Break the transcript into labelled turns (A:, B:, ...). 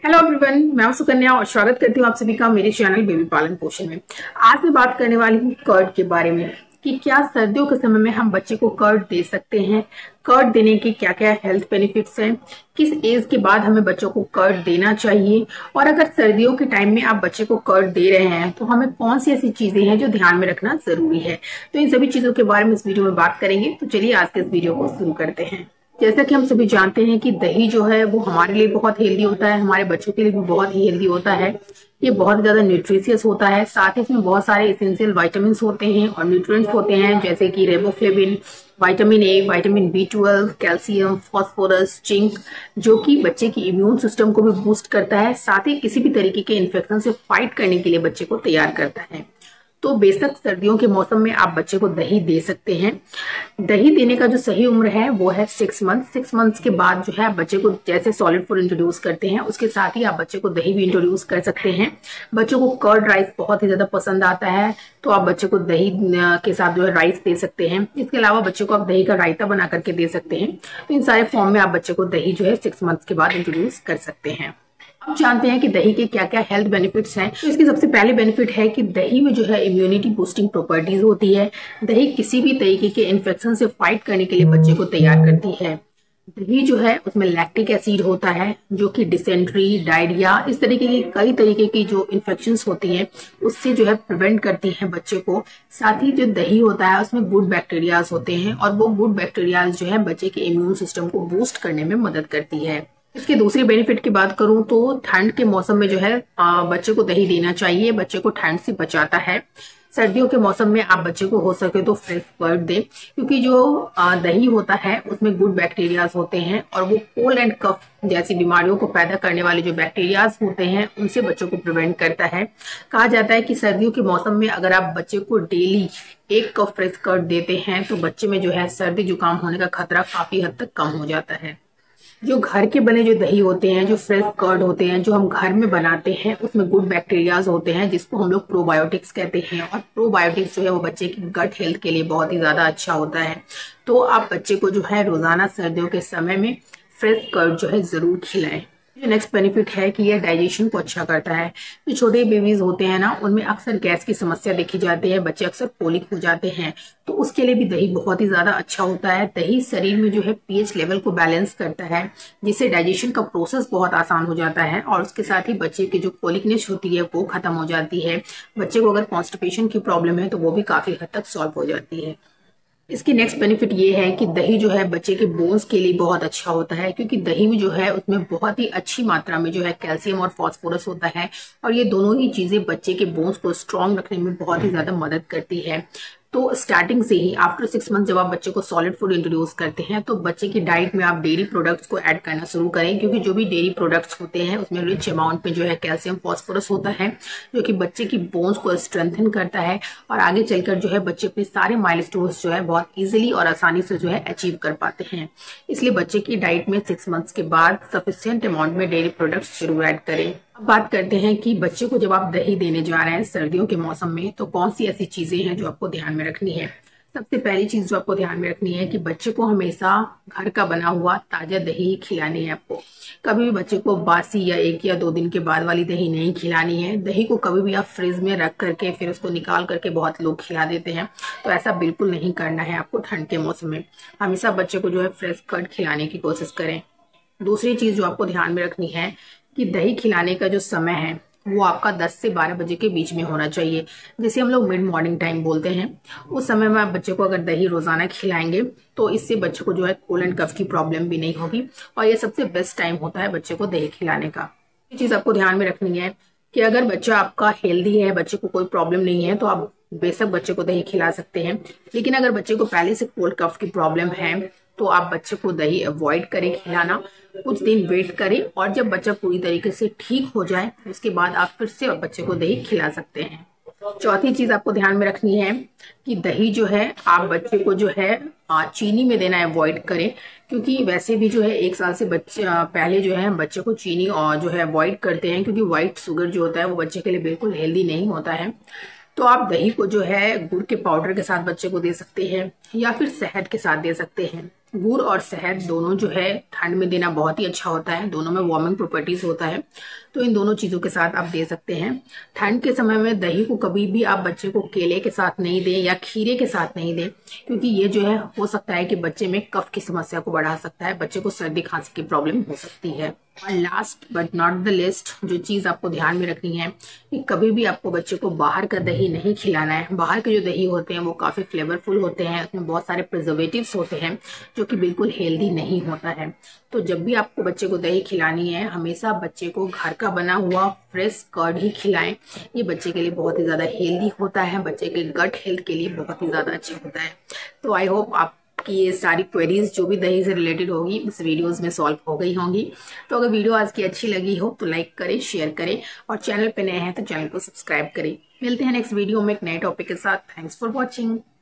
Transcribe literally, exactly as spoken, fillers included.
A: Hello everyone, मैं हूं सुकन्या और स्वागत करती हूं आप सभी का मेरे चैनल बेबी पालन पोषण में। आज मैं बात करने वाली हूं कर्ड के बारे में कि क्या सर्दियों के समय में हम बच्चे को कर्ड दे सकते हैं। कर्ड देने के क्या क्या हेल्थ बेनिफिट्स हैं, किस एज के बाद हमें बच्चों को कर्ड देना चाहिए, और अगर सर्दियों के टाइम में आप बच्चे को कर्ड दे रहे हैं तो हमें कौन सी ऐसी चीजें हैं जो ध्यान में रखना जरूरी है। तो इन सभी चीजों के बारे में इस वीडियो में बात करेंगे। तो चलिए आज के इस वीडियो को शुरू करते हैं। जैसा कि हम सभी जानते हैं कि दही जो है वो हमारे लिए बहुत हेल्दी होता है, हमारे बच्चों के लिए भी बहुत ही हेल्दी होता है। ये बहुत ज्यादा न्यूट्रिशियस होता है, साथ ही इसमें बहुत सारे एसेंशियल विटामिन होते हैं और न्यूट्रिएंट्स होते हैं, जैसे कि riboflavin, vitamin A, vitamin B twelve, calcium, phosphorus, zinc, जो कि बच्चे की इम्यून सिस्टम को भी बूस्ट करता है, साथ ही किसी भी तरीके के इन्फेक्शन से फाइट करने के लिए बच्चे को तैयार करता है। तो बेशक सर्दियों के मौसम में आप बच्चे को दही दे सकते हैं। दही देने का जो सही उम्र है वो है सिक्स मंथ। सिक्स मंथ्स के बाद जो है आप बच्चे को जैसे सॉलिड फूड इंट्रोड्यूस करते हैं उसके साथ ही आप बच्चे को दही भी इंट्रोड्यूस कर सकते हैं। बच्चों को कर्ड राइस बहुत ही ज्यादा पसंद आता है, तो आप बच्चे को दही के साथ जो है राइस दे सकते हैं। इसके अलावा बच्चे को आप दही का रायता बना करके दे सकते हैं। तो इन सारे फॉर्म में आप बच्चे को दही जो है सिक्स मंथ्स के बाद इंट्रोड्यूस कर सकते हैं। अब जानते हैं कि दही के क्या क्या हेल्थ बेनिफिट्स हैं। तो इसकी सबसे पहले बेनिफिट है कि दही में जो है इम्यूनिटी बूस्टिंग प्रॉपर्टीज होती है। दही किसी भी तरीके के इन्फेक्शन से फाइट करने के लिए बच्चे को तैयार करती है। दही जो है उसमें लैक्टिक एसिड होता है जो कि डिसेंट्री, डायरिया, इस तरीके की कई तरीके की जो इन्फेक्शंस होती हैं उससे जो है प्रिवेंट करती है बच्चे को। साथ ही जो दही होता है उसमें गुड बैक्टीरियाज होते हैं और वो गुड बैक्टीरियाज जो है बच्चे के इम्यून सिस्टम को बूस्ट करने में मदद करती है। इसके दूसरे बेनिफिट की बात करूं तो ठंड के मौसम में जो है आ, बच्चे को दही देना चाहिए। बच्चे को ठंड से बचाता है। सर्दियों के मौसम में आप बच्चे को हो सके तो फ्रेश कर्ड दें, क्योंकि जो आ, दही होता है उसमें गुड बैक्टीरियाज होते हैं और वो कोल्ड एंड कफ जैसी बीमारियों को पैदा करने वाले जो बैक्टीरियाज होते हैं उनसे बच्चों को प्रिवेंट करता है। कहा जाता है कि सर्दियों के मौसम में अगर आप बच्चे को डेली एक कप फ्रेश कर्ड देते हैं तो बच्चे में जो है सर्दी जुकाम होने का खतरा काफी हद तक कम हो जाता है। जो घर के बने जो दही होते हैं, जो फ्रेश कर्ड होते हैं, जो हम घर में बनाते हैं, उसमें गुड बैक्टीरियाज होते हैं जिसको हम लोग प्रोबायोटिक्स कहते हैं। और प्रोबायोटिक्स जो है वो बच्चे की गट हेल्थ के लिए बहुत ही ज्यादा अच्छा होता है। तो आप बच्चे को जो है रोजाना सर्दियों के समय में फ्रेश कर्ड जो है जरूर खिलाएं। जो नेक्स्ट बेनिफिट है कि यह डाइजेशन को अच्छा करता है। जो छोटे बेबीज होते हैं ना उनमें अक्सर गैस की समस्या देखी जाती है, बच्चे अक्सर कोलिक हो जाते हैं, तो उसके लिए भी दही बहुत ही ज्यादा अच्छा होता है। दही शरीर में जो है पीएच लेवल को बैलेंस करता है, जिससे डाइजेशन का प्रोसेस बहुत आसान हो जाता है और उसके साथ ही बच्चे की जो कोलिकनेस होती है वो खत्म हो जाती है। बच्चे को अगर कॉन्स्टिपेशन की प्रॉब्लम है तो वो भी काफी हद तक सॉल्व हो जाती है। इसकी नेक्स्ट बेनिफिट ये है कि दही जो है बच्चे के बोन्स के लिए बहुत अच्छा होता है, क्योंकि दही में जो है उसमें बहुत ही अच्छी मात्रा में जो है कैल्शियम और फास्फोरस होता है और ये दोनों ही चीजें बच्चे के बोन्स को स्ट्रांग रखने में बहुत ही ज्यादा मदद करती है। तो स्टार्टिंग से ही आफ्टर सिक्स मंथ जब आप बच्चे को सॉलिड फूड इंट्रोड्यूस करते हैं तो बच्चे की डाइट में आप डेयरी प्रोडक्ट्स को ऐड करना शुरू करें, क्योंकि जो भी डेयरी प्रोडक्ट्स होते हैं उसमें रिच अमाउंट में जो है कैल्शियम फास्फोरस होता है, जो कि बच्चे की बोन्स को स्ट्रेंथन करता है और आगे चलकर जो है बच्चे अपने सारे माइलस्टोन्स जो है बहुत इजीली और आसानी से जो है अचीव कर पाते हैं। इसलिए बच्चे की डाइट में सिक्स मंथ्स के बाद सफिशियंट अमाउंट में डेयरी प्रोडक्ट्स जरूर ऐड करें। अब बात करते हैं कि बच्चे को जब आप दही देने जा रहे हैं सर्दियों के मौसम में तो कौन सी ऐसी चीजें हैं जो आपको ध्यान में रखनी है। सबसे पहली चीज जो आपको ध्यान में रखनी है कि बच्चे को हमेशा घर का बना हुआ ताजा दही खिलानी है। आपको कभी भी बच्चे को बासी या एक या दो दिन के बाद वाली दही नहीं खिलानी है। दही को कभी भी आप फ्रिज में रख करके फिर उसको निकाल करके बहुत लोग खिला देते हैं, तो ऐसा बिल्कुल नहीं करना है आपको। ठंड के मौसम में हमेशा बच्चे को जो है फ्रेश कर्ड खिलाने की कोशिश करें। दूसरी चीज जो आपको ध्यान में रखनी है कि दही खिलाने का जो समय है वो आपका दस से बारह बजे के बीच में होना चाहिए, जिसे हम लोग मिड मॉर्निंग टाइम बोलते हैं। उस समय में आप बच्चे को अगर दही रोजाना खिलाएंगे तो इससे बच्चे को जो है कोल्ड एंड कफ की प्रॉब्लम भी नहीं होगी और ये सबसे बेस्ट टाइम होता है बच्चे को दही खिलाने का। ये चीज आपको ध्यान में रखनी है कि अगर बच्चा आपका हेल्दी है, बच्चे को कोई प्रॉब्लम नहीं है, तो आप बेशक बच्चे को दही खिला सकते हैं। लेकिन अगर बच्चे को पहले से कोल्ड कफ की प्रॉब्लम है तो आप बच्चे को दही अवॉइड करें खिलाना, कुछ दिन वेट करें और जब बच्चा पूरी तरीके से ठीक हो जाए उसके बाद आप फिर से बच्चे को दही खिला सकते हैं। चौथी चीज आपको ध्यान में रखनी है कि दही जो है आप बच्चे को जो है चीनी में देना अवॉइड करें, क्योंकि वैसे भी जो है एक साल से बच्चे पहले जो है बच्चे को चीनी और जो है अवॉइड करते हैं, क्योंकि व्हाइट शुगर जो होता है वो बच्चे के लिए बिल्कुल हेल्दी नहीं होता है। तो आप दही को जो है गुड़ के पाउडर के साथ बच्चे को दे सकते हैं या फिर शहद के साथ दे सकते हैं। गुड़ और शहद दोनों जो है ठंड में देना बहुत ही अच्छा होता है, दोनों में वार्मिंग प्रॉपर्टीज होता है, तो इन दोनों चीजों के साथ आप दे सकते हैं। ठंड के समय में दही को कभी भी आप बच्चे को केले के साथ नहीं दें या खीरे के साथ नहीं दें, क्योंकि ये जो है हो सकता है कि बच्चे में कफ की समस्या को बढ़ा सकता है, बच्चे को सर्दी खांसी की प्रॉब्लम हो सकती है। और last but not the list जो चीज आपको ध्यान में रखनी है कि कभी भी आपको बच्चे को बाहर का दही नहीं खिलाना है। बाहर के जो दही होते हैं वो काफी फ्लेवरफुल होते हैं, उसमें बहुत सारे प्रिजर्वेटिव्स होते हैं जो कि बिल्कुल हेल्दी नहीं होता है। तो जब भी आपको बच्चे को दही खिलानी है, हमेशा बच्चे को घर का बना हुआ फ्रेश कर्ड ही खिलाएं। ये बच्चे के लिए बहुत ही ज्यादा हेल्दी होता है, बच्चे के गट हेल्थ के लिए बहुत ही ज्यादा अच्छा होता है। तो आई होप आप कि ये सारी क्वेरीज जो भी दही से रिलेटेड होगी इस वीडियोस में सॉल्व हो गई होंगी। तो अगर वीडियो आज की अच्छी लगी हो तो लाइक करें, शेयर करें और चैनल पे नए हैं तो चैनल को सब्सक्राइब करें। मिलते हैं नेक्स्ट वीडियो में एक नए टॉपिक के साथ। Thanks for watching.